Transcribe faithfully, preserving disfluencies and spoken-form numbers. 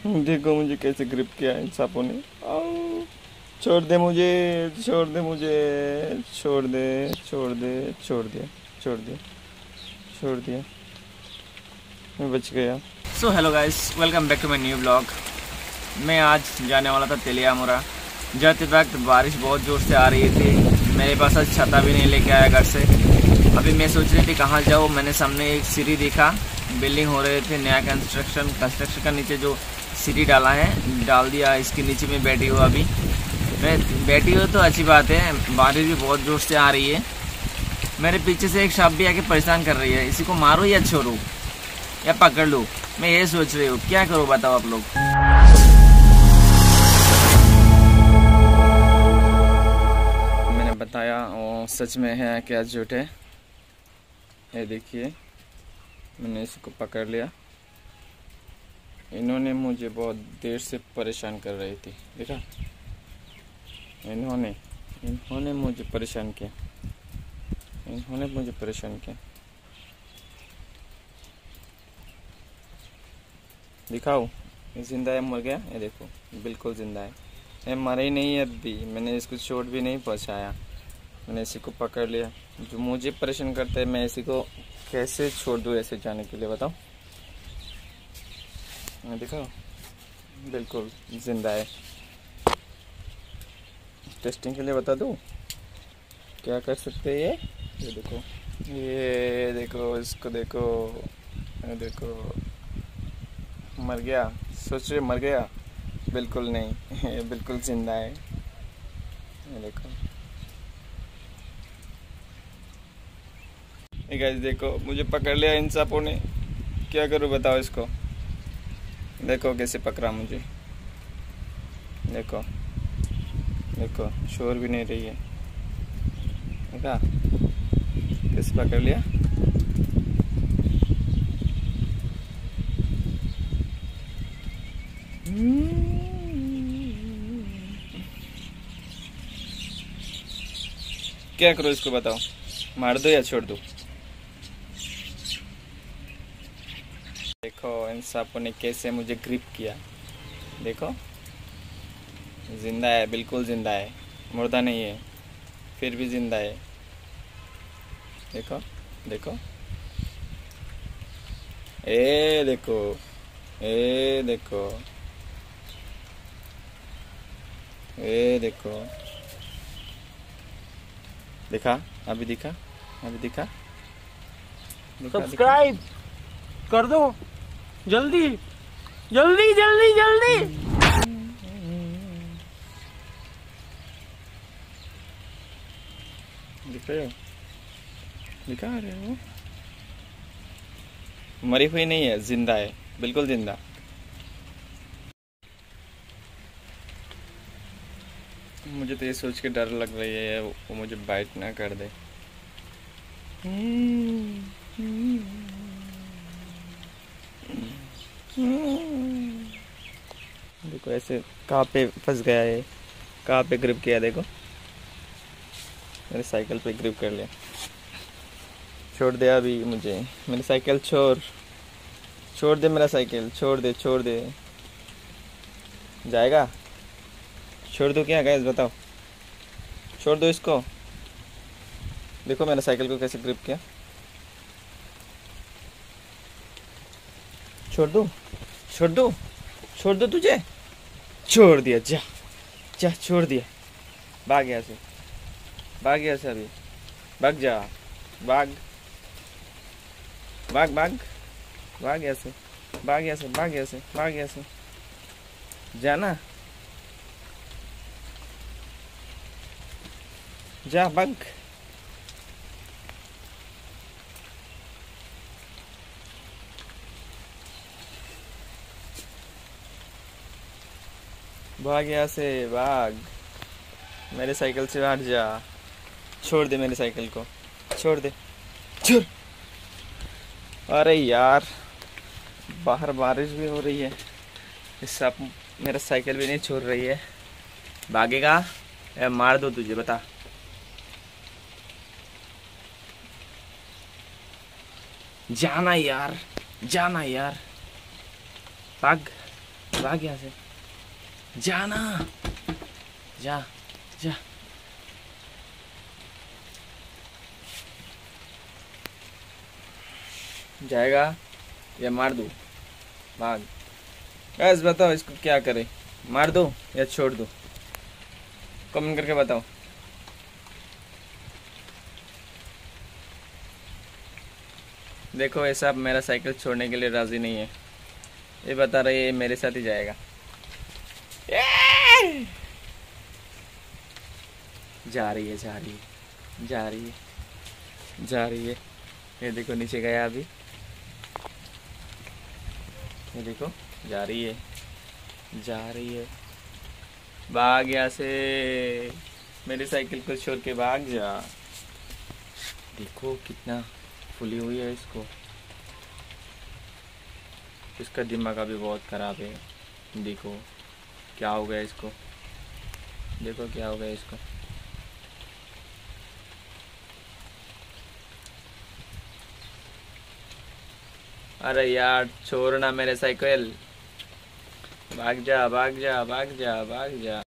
देखो मुझे कैसे ग्रिप किया इन सांपों ने। आओ, छोड़ दे मुझे, छोड़ दे मुझे, छोड़ दे, छोड़ दे, छोड़ दिया, छोड़ दिया, छोड़ दिया, मैं बच गया। So hello guys, welcome back to my new blog. मैं आज जाने वाला था तेलियामुरा। जाते वक्त बारिश बहुत ज़ोर से आ रही थी। मेरे पास आज छाता भी नहीं लेके आया घर से। अभी मैं सोच रही थी कहाँ जाऊँ। मैंने सामने एक सीढ़ी देखा, बिल्डिंग हो रहे थे, नया कंस्ट्रक्शन कंस्ट्रक्शन का नीचे जो सीढ़ी डाला है डाल दिया, इसके नीचे में बैठी हूँ। अभी मैं बैठी हूँ तो अच्छी बात है, बारिश भी बहुत ज़ोर से आ रही है। मेरे पीछे से एक सांप भी आके परेशान कर रही है। इसी को मारूँ या छोड़ूँ या पकड़ लूँ, मैं ये सोच रही हूँ। क्या करूँ बताओ आप लोग। मैंने बताया वो सच में है क्या झूठ है। ये देखिए, मैंने इसको पकड़ लिया। इन्होंने मुझे बहुत देर से परेशान कर रही थी, देखा। इन्होंने इन्होंने मुझे परेशान किया, इन्होंने मुझे परेशान किया। दिखाओ, ये जिंदा है, मर गया। ये देखो, बिल्कुल जिंदा है। ये मरा ही नहीं है अभी। मैंने इसको चोट भी नहीं पहुंचाया। मैंने इसी को पकड़ लिया। जो मुझे परेशान करता है, मैं इसी को कैसे छोड़ दूँ ऐसे जाने के लिए, बताओ। दिखाओ, बिल्कुल जिंदा है। टेस्टिंग के लिए बता दूँ क्या कर सकते हैं। ये ये देखो, ये देखो, इसको देखो, ये देखो, मर गया। सोच रहे मर गया, बिल्कुल नहीं, ये बिल्कुल जिंदा है। ये देखो, ये गाइस देखो, मुझे पकड़ लिया इन सांपों ने। क्या करूं बताओ इसको। देखो कैसे पकड़ा मुझे। देखो देखो, शोर भी नहीं रही है। देखा कैसे पकड़ लिया। क्या करो इसको बताओ, मार दो या छोड़ दो। देखो इन सांपों ने कैसे मुझे ग्रिप किया। देखो, जिंदा है, बिल्कुल जिंदा है, मुर्दा नहीं है, फिर भी जिंदा है। देखो देखो, ए देखो, ए देखो, ए देखो, दिखा, अभी दिखा, अभी दिखा। सब्सक्राइब कर दो, जल्दी जल्दी जल्दी जल्दी। दिख रहे हो, दिखा रहे हो। मरी हुई नहीं है, जिंदा है, बिल्कुल जिंदा। मुझे तो ये सोच के डर लग रही है वो मुझे बाइट ना कर दे। देखो ऐसे कहाँ पे फंस गया है, कहाँ पे ग्रिप किया। देखो मेरे साइकिल पे ग्रिप कर लिया। छोड़ दे अभी मुझे, मेरी साइकिल छोड़, छोड़ दे मेरा साइकिल, छोड़ दे, छोड़ दे। जाएगा, छोड़ दो क्या गाइस बताओ, छोड़ दो इसको। देखो मैंने साइकिल को कैसे ग्रिप किया। छोड़ दो, छोड़ दो, छोड़ दो, तुझे छोड़ दिया। जा जा, छोड़ दिया। भाग यहाँ से, भाग यहाँ से, अभी भाग जा, भाग भाग भाग भाग यहाँ से, भाग यहाँ से, भाग यहाँ से, भाग यहाँ से, जाना, जा भाग। भाग यहाँ से, भाग। मेरे साइकिल से हट जा, छोड़ दे मेरी साइकिल को, छोड़ दे, छोड़। अरे यार, बाहर बारिश भी हो रही है, इस सब मेरा साइकिल भी नहीं छोड़ रही है। भागेगा या मार दो तुझे, बता। जाना यार, जाना यार, भाग भाग यहाँ से, जाना, जा जा। जाएगा या मार दूँ? भाग। बस बताओ इसको क्या करे, मार दो या छोड़ दो? कमेंट करके बताओ। देखो ऐसा मेरा साइकिल छोड़ने के लिए राजी नहीं है, ये बता रही है मेरे साथ ही जाएगा। जा रही है जा रही है जा रही है जा रही है। ये देखो नीचे गया अभी, ये देखो जा रही है जा रही है। भाग यहाँ से, मेरी साइकिल को छोड़ के भाग जा। देखो कितना फुली हुई है इसको, इसका दिमाग अभी बहुत ख़राब है। देखो क्या हो गया इसको, देखो क्या हो गया इसको। अरे यार छोड़ना मेरे साइकिल, भाग जा भाग जा भाग जा भाग जा।